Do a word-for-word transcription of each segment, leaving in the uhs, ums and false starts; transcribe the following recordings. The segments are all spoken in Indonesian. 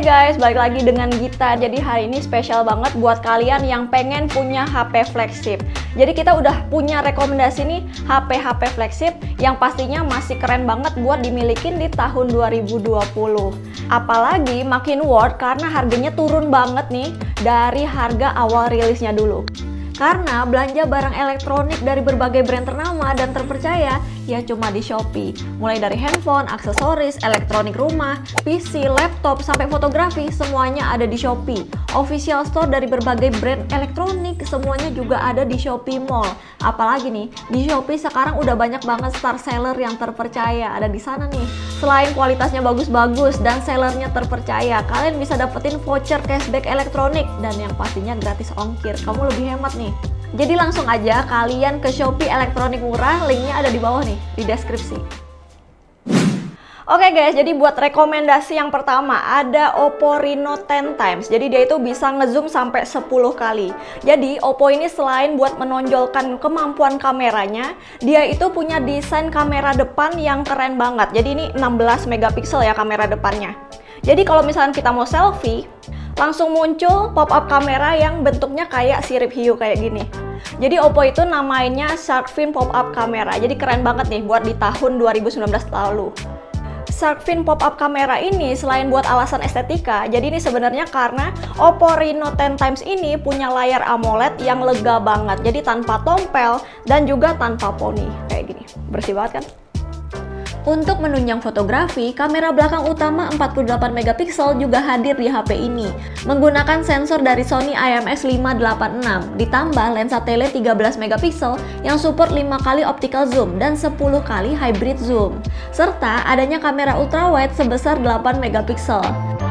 guys, balik lagi dengan Gita. Jadi hari ini spesial banget buat kalian yang pengen punya H P flagship. Jadi kita udah punya rekomendasi nih H P-H P flagship yang pastinya masih keren banget buat dimilikin di tahun dua ribu dua puluh. Apalagi makin worth karena harganya turun banget nih dari harga awal rilisnya dulu. Karena belanja barang elektronik dari berbagai brand ternama dan terpercaya ya cuma di Shopee. Mulai dari handphone, aksesoris, elektronik rumah, P C, laptop, sampai fotografi, semuanya ada di Shopee. Official store dari berbagai brand elektronik semuanya juga ada di Shopee Mall. Apalagi nih, di Shopee sekarang udah banyak banget star seller yang terpercaya ada di sana nih. Selain kualitasnya bagus-bagus dan sellernya terpercaya, kalian bisa dapetin voucher cashback elektronik dan yang pastinya gratis ongkir. Kamu lebih hemat nih. Jadi langsung aja kalian ke Shopee elektronik murah, linknya ada di bawah nih, di deskripsi. Oke guys, jadi buat rekomendasi yang pertama ada Oppo Reno sepuluh times. Jadi dia itu bisa ngezoom sampai sepuluh kali. Jadi Oppo ini selain buat menonjolkan kemampuan kameranya, dia itu punya desain kamera depan yang keren banget. Jadi ini enam belas megapiksel ya kamera depannya. Jadi kalau misalnya kita mau selfie, langsung muncul pop-up kamera yang bentuknya kayak sirip hiu kayak gini. Jadi Oppo itu namanya Sharkfin pop-up kamera. Jadi keren banget nih buat di tahun dua ribu sembilan belas lalu. Sharkfin pop-up kamera ini selain buat alasan estetika, jadi ini sebenarnya karena Oppo Reno sepuluh times ini punya layar AMOLED yang lega banget. Jadi tanpa tompel dan juga tanpa poni kayak gini. Bersih banget kan? Untuk menunjang fotografi, kamera belakang utama empat puluh delapan megapiksel juga hadir di H P ini. Menggunakan sensor dari Sony I M X lima delapan enam, ditambah lensa tele tiga belas megapiksel yang support lima kali optical zoom dan sepuluh kali hybrid zoom. Serta adanya kamera ultrawide sebesar delapan megapiksel.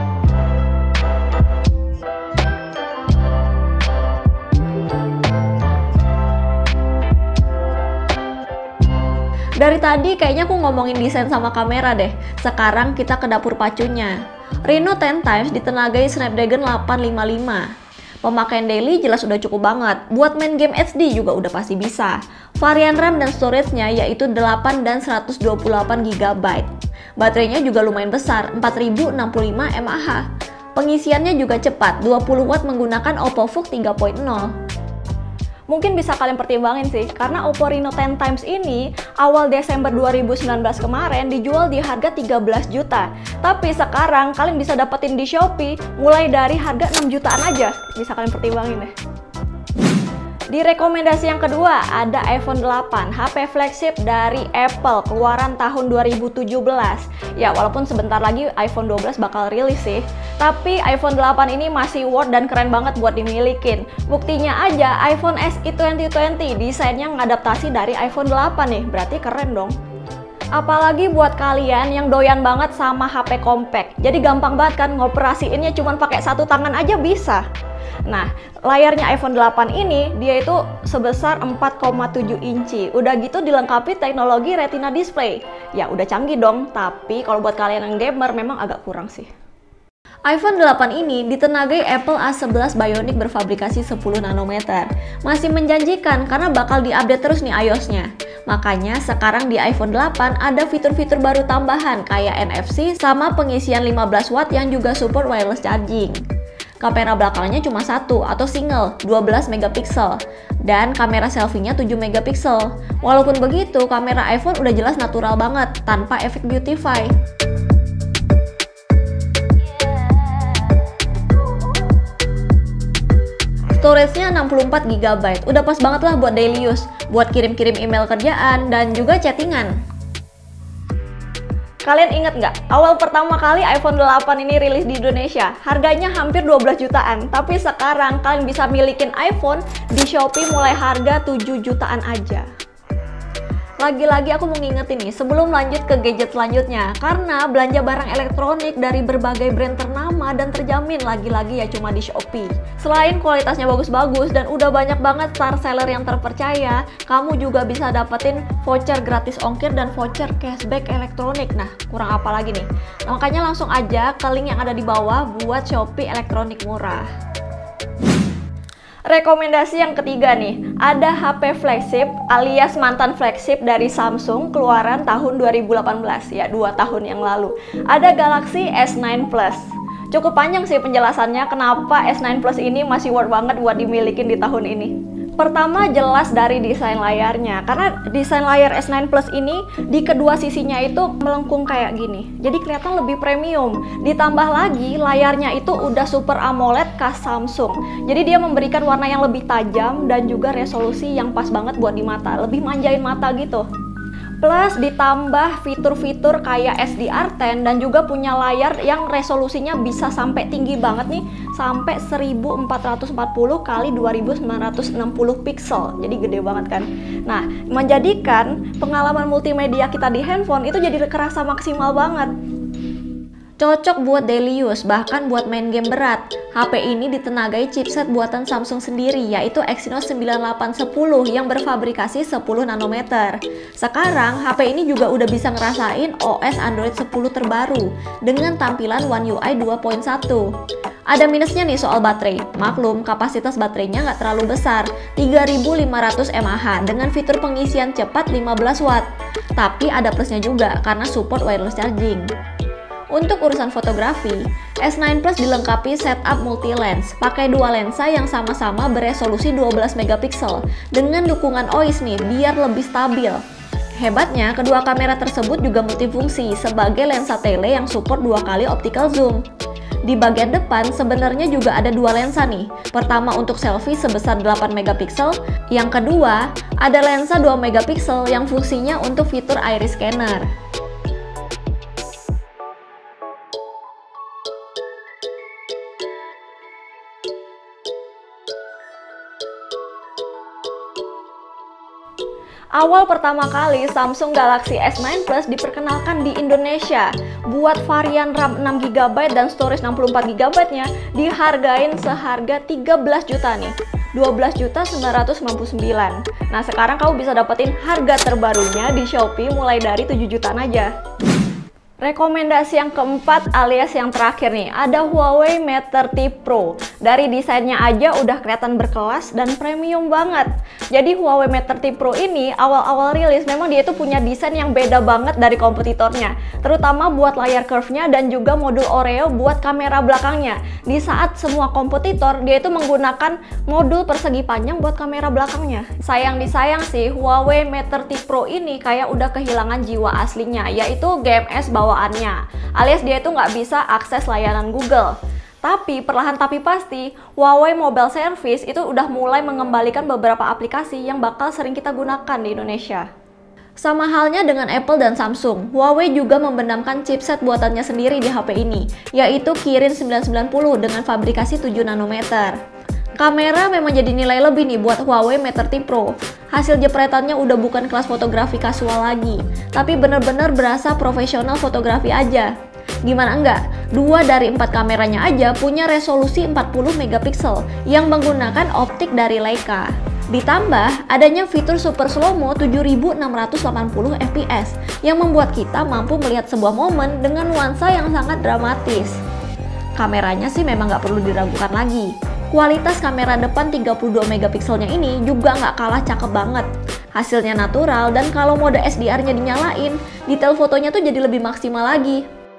Dari tadi kayaknya aku ngomongin desain sama kamera deh. Sekarang kita ke dapur pacunya. Reno sepuluh times ditenagai Snapdragon delapan lima lima. Pemakaian daily jelas udah cukup banget. Buat main game H D juga udah pasti bisa. Varian RAM dan storage-nya yaitu delapan dan seratus dua puluh delapan giga byte. Baterainya juga lumayan besar, empat ribu enam puluh lima mAh. Pengisiannya juga cepat, dua puluh watt menggunakan Oppo Vook tiga titik nol. Mungkin bisa kalian pertimbangin sih, karena Oppo Reno sepuluh times ini awal Desember dua ribu sembilan belas kemarin dijual di harga tiga belas juta. Tapi sekarang kalian bisa dapetin di Shopee mulai dari harga enam jutaan aja. Bisa kalian pertimbangin deh. Di rekomendasi yang kedua ada iPhone delapan, H P flagship dari Apple keluaran tahun dua ribu tujuh belas. Ya walaupun sebentar lagi iPhone dua belas bakal rilis sih, tapi iPhone delapan ini masih worth dan keren banget buat dimilikin. Buktinya aja iPhone S E dua ribu dua puluh desainnya ngadaptasi dari iPhone delapan nih, berarti keren dong. Apalagi buat kalian yang doyan banget sama H P compact. Jadi gampang banget kan ngoperasiinnya cuma pakai satu tangan aja bisa. Nah, layarnya iPhone delapan ini dia itu sebesar empat koma tujuh inci. Udah gitu dilengkapi teknologi Retina display. Ya udah canggih dong, tapi kalau buat kalian yang gamer memang agak kurang sih. iPhone delapan ini ditenagai Apple A sebelas Bionic berfabrikasi sepuluh nanometer. Masih menjanjikan karena bakal diupdate terus nih iOS-nya. Makanya sekarang di iPhone delapan ada fitur-fitur baru tambahan kayak N F C sama pengisian lima belas watt yang juga support wireless charging. Kamera belakangnya cuma satu atau single dua belas megapiksel dan kamera selfie-nya tujuh megapiksel. Walaupun begitu, kamera iPhone udah jelas natural banget tanpa efek beautify. Storage-nya enam puluh empat giga byte, udah pas banget lah buat daily use, buat kirim-kirim email kerjaan dan juga chattingan. Kalian inget nggak, awal pertama kali iPhone delapan ini rilis di Indonesia, harganya hampir dua belas jutaan. Tapi sekarang kalian bisa milikin iPhone di Shopee mulai harga tujuh jutaan aja. Lagi-lagi aku mau ngingetin nih, sebelum lanjut ke gadget selanjutnya, karena belanja barang elektronik dari berbagai brand ternama dan terjamin lagi-lagi ya cuma di Shopee. Selain kualitasnya bagus-bagus dan udah banyak banget star seller yang terpercaya, kamu juga bisa dapetin voucher gratis ongkir dan voucher cashback elektronik. Nah, kurang apa lagi nih? Nah, makanya langsung aja ke link yang ada di bawah buat Shopee elektronik murah. Rekomendasi yang ketiga nih, ada H P flagship alias mantan flagship dari Samsung keluaran tahun dua ribu delapan belas, ya dua tahun yang lalu. Ada Galaxy S sembilan Plus. Cukup panjang sih penjelasannya kenapa S nine Plus ini masih worth banget buat dimilikin di tahun ini. Pertama, jelas dari desain layarnya, karena desain layar S nine Plus ini di kedua sisinya itu melengkung kayak gini, jadi kelihatan lebih premium. Ditambah lagi layarnya itu udah Super AMOLED khas Samsung, jadi dia memberikan warna yang lebih tajam dan juga resolusi yang pas banget buat di mata, lebih manjain mata gitu. Plus ditambah fitur-fitur kayak S D R sepuluh dan juga punya layar yang resolusinya bisa sampai tinggi banget nih, sampai seribu empat ratus empat puluh kali dua ribu sembilan ratus enam puluh pixel. Jadi gede banget kan. Nah, menjadikan pengalaman multimedia kita di handphone itu jadi kerasa maksimal banget. Cocok buat daily use, bahkan buat main game berat. H P ini ditenagai chipset buatan Samsung sendiri, yaitu Exynos sembilan delapan satu nol yang berfabrikasi sepuluh nanometer. Sekarang, H P ini juga udah bisa ngerasain O S Android sepuluh terbaru dengan tampilan One U I dua titik satu. Ada minusnya nih soal baterai. Maklum, kapasitas baterainya nggak terlalu besar, tiga ribu lima ratus mAh dengan fitur pengisian cepat lima belas watt. Tapi ada plusnya juga karena support wireless charging. Untuk urusan fotografi, S nine Plus dilengkapi setup multi lens, pakai dua lensa yang sama-sama beresolusi dua belas megapiksel dengan dukungan O I S nih biar lebih stabil. Hebatnya, kedua kamera tersebut juga multifungsi sebagai lensa tele yang support dua kali optical zoom. Di bagian depan sebenarnya juga ada dua lensa nih. Pertama untuk selfie sebesar delapan megapiksel, yang kedua ada lensa dua megapiksel yang fungsinya untuk fitur iris scanner. Awal pertama kali Samsung Galaxy S nine Plus diperkenalkan di Indonesia. Buat varian RAM enam giga byte dan storage enam puluh empat giga byte-nya dihargain seharga tiga belas juta nih. dua belas juta sembilan ratus sembilan puluh sembilan. Nah, sekarang kamu bisa dapetin harga terbarunya di Shopee mulai dari tujuh jutaan aja. Rekomendasi yang keempat alias yang terakhir nih, ada Huawei Mate tiga puluh Pro. Dari desainnya aja udah kelihatan berkelas dan premium banget. Jadi Huawei Mate tiga puluh Pro ini awal-awal rilis memang dia itu punya desain yang beda banget dari kompetitornya. Terutama buat layar curve-nya dan juga modul Oreo buat kamera belakangnya. Di saat semua kompetitor dia itu menggunakan modul persegi panjang buat kamera belakangnya. Sayang disayang sih, Huawei Mate tiga puluh Pro ini kayak udah kehilangan jiwa aslinya, yaitu G M S bawaannya, alias dia itu nggak bisa akses layanan Google. Tapi perlahan tapi pasti, Huawei Mobile Service itu udah mulai mengembalikan beberapa aplikasi yang bakal sering kita gunakan di Indonesia. Sama halnya dengan Apple dan Samsung, Huawei juga membenamkan chipset buatannya sendiri di H P ini, yaitu Kirin sembilan sembilan nol dengan fabrikasi tujuh nanometer. Kamera memang jadi nilai lebih nih buat Huawei Mate tiga puluh Pro. Hasil jepretannya udah bukan kelas fotografi kasual lagi, tapi bener-bener berasa profesional fotografi aja. Gimana enggak? Dua dari empat kameranya aja punya resolusi empat puluh megapiksel yang menggunakan optik dari Leica. Ditambah adanya fitur super slow-mo tujuh ribu enam ratus delapan puluh F P S yang membuat kita mampu melihat sebuah momen dengan nuansa yang sangat dramatis. Kameranya sih memang nggak perlu diragukan lagi. Kualitas kamera depan tiga puluh dua megapikselnya ini juga nggak kalah cakep banget. Hasilnya natural dan kalau mode S D R-nya dinyalain, detail fotonya tuh jadi lebih maksimal lagi.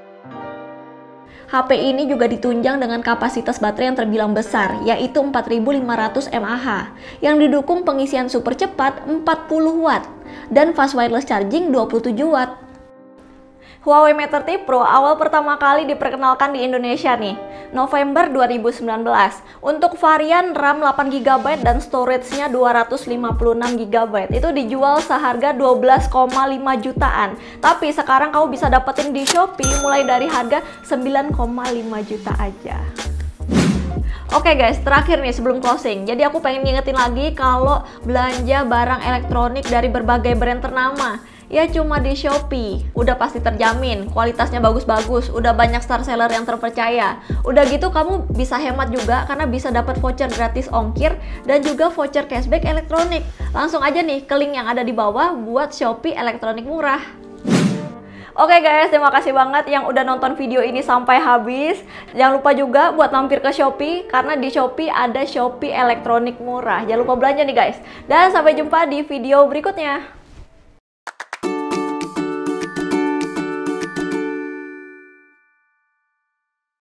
H P ini juga ditunjang dengan kapasitas baterai yang terbilang besar, yaitu empat ribu lima ratus mAh, yang didukung pengisian super cepat empat puluh watt dan fast wireless charging dua puluh tujuh watt. Huawei Mate tiga puluh Pro awal pertama kali diperkenalkan di Indonesia nih, November dua ribu sembilan belas. Untuk varian RAM delapan giga byte dan storage-nya dua ratus lima puluh enam giga byte itu dijual seharga dua belas koma lima jutaan. Tapi sekarang kamu bisa dapetin di Shopee mulai dari harga sembilan koma lima juta aja. Oke okay guys, terakhir nih sebelum closing. Jadi aku pengen ngingetin lagi kalau belanja barang elektronik dari berbagai brand ternama ya cuma di Shopee, udah pasti terjamin, kualitasnya bagus-bagus, udah banyak star seller yang terpercaya. Udah gitu kamu bisa hemat juga karena bisa dapat voucher gratis ongkir dan juga voucher cashback elektronik. Langsung aja nih ke link yang ada di bawah buat Shopee elektronik murah. Oke guys, terima kasih banget yang udah nonton video ini sampai habis. Jangan lupa juga buat mampir ke Shopee, karena di Shopee ada Shopee elektronik murah. Jangan lupa belanja nih guys. Dan sampai jumpa di video berikutnya.